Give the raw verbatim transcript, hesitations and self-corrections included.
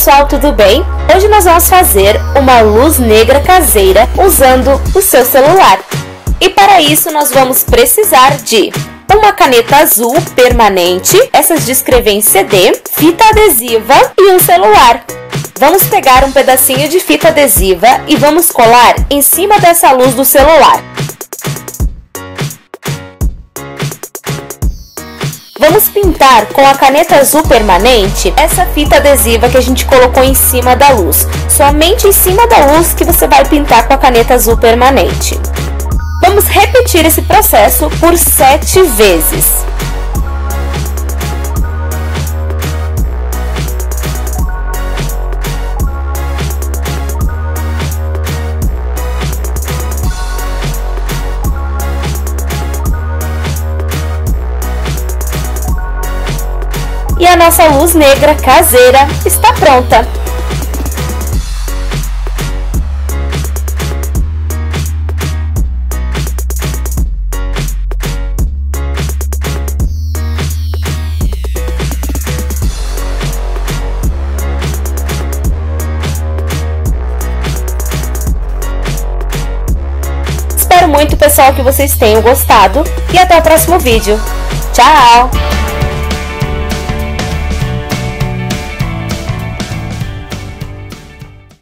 pessoal, tudo bem? Hoje nós vamos fazer uma luz negra caseira usando o seu celular. E para isso nós vamos precisar de uma caneta azul permanente, essas de escrever em C D, fita adesiva e um celular. Vamos pegar um pedacinho de fita adesiva e vamos colar em cima dessa luz do celular. Vamos pintar com a caneta azul permanente essa fita adesiva que a gente colocou em cima da luz. Somente em cima da luz que você vai pintar com a caneta azul permanente. Vamos repetir esse processo por sete vezes. E a nossa luz negra caseira está pronta! Espero muito, pessoal, que vocês tenham gostado e até o próximo vídeo. Tchau!